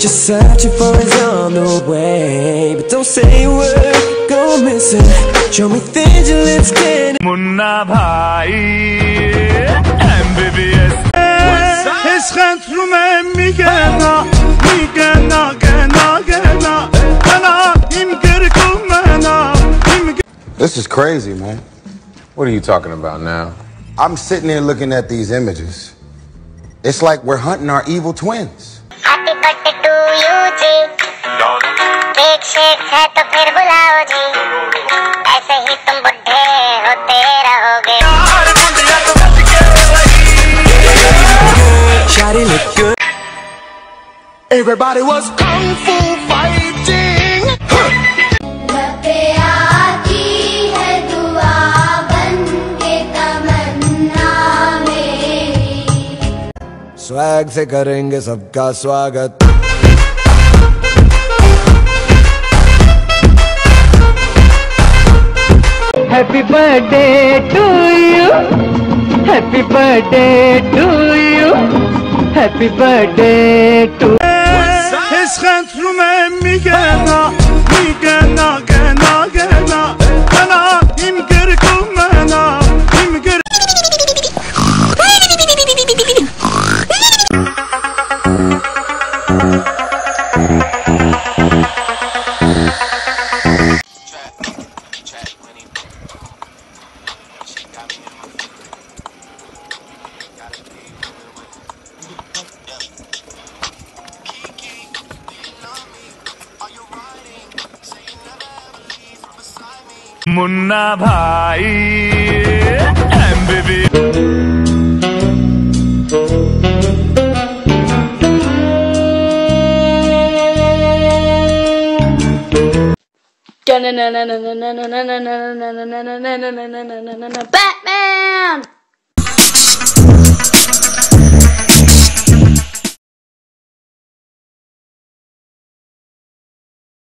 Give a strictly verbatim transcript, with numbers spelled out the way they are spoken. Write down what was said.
you're searching for is on the way, but don't say a word, go missing. Show me things your lips can. Munna bhai, M B B S. Eschent rumem migena, migena, gena, gena, gena, im gerkumena, im. This is crazy, man. What are you talking about now? I'm sitting there looking at these images. It's like we're hunting our evil twins. Happy birthday to you, ji. Cake shake है तो फिर बुलाओ जी. ऐसे ही तुम बुढ़े होते रहोगे. Shawty look good. Everybody was kung fu fighting. Swag से करेंगे सबका स्वागत. Happy birthday to you. Happy birthday to you. Happy birthday to. Eschent rumem migena, migena, gena, gena, gena, im gerkumena, im ger. Munna bhai, M B B. Batman!